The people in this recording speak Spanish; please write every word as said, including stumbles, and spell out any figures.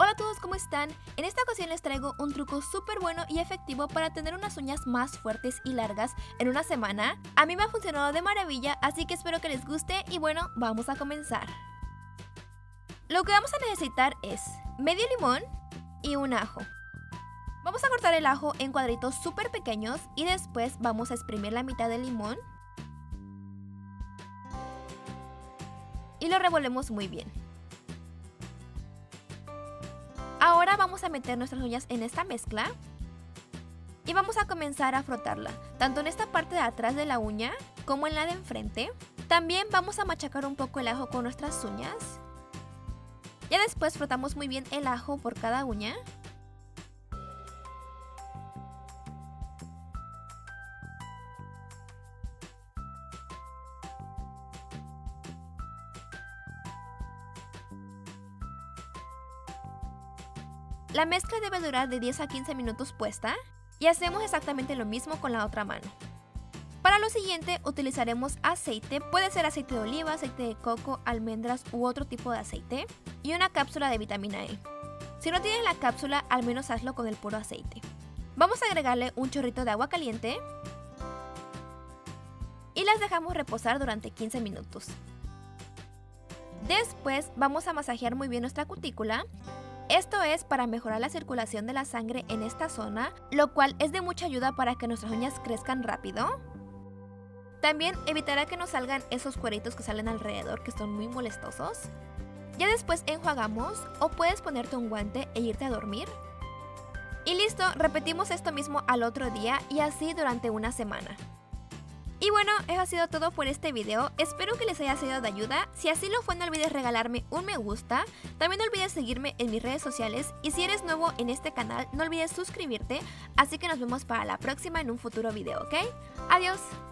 Hola a todos, ¿cómo están? En esta ocasión les traigo un truco súper bueno y efectivo para tener unas uñas más fuertes y largas en una semana. A mí me ha funcionado de maravilla, así que espero que les guste y bueno, vamos a comenzar. Lo que vamos a necesitar es medio limón y un ajo. Vamos a cortar el ajo en cuadritos súper pequeños y después vamos a exprimir la mitad del limón y lo revolvemos muy bien. Ahora vamos a meter nuestras uñas en esta mezcla y vamos a comenzar a frotarla, tanto en esta parte de atrás de la uña como en la de enfrente. También vamos a machacar un poco el ajo con nuestras uñas. Ya después frotamos muy bien el ajo por cada uña. La mezcla debe durar de diez a quince minutos puesta y hacemos exactamente lo mismo con la otra mano. Para lo siguiente utilizaremos aceite, puede ser aceite de oliva, aceite de coco, almendras u otro tipo de aceite y una cápsula de vitamina E. Si no tienes la cápsula, al menos hazlo con el puro aceite. Vamos a agregarle un chorrito de agua caliente y las dejamos reposar durante quince minutos. Después vamos a masajear muy bien nuestra cutícula. Esto es para mejorar la circulación de la sangre en esta zona, lo cual es de mucha ayuda para que nuestras uñas crezcan rápido. También evitará que nos salgan esos cueritos que salen alrededor, que son muy molestosos. Ya después enjuagamos o puedes ponerte un guante e irte a dormir. Y listo, repetimos esto mismo al otro día y así durante una semana. Y bueno, eso ha sido todo por este video, espero que les haya sido de ayuda. Si así lo fue, no olvides regalarme un me gusta, también no olvides seguirme en mis redes sociales y si eres nuevo en este canal no olvides suscribirte, así que nos vemos para la próxima en un futuro video, ¿ok? Adiós.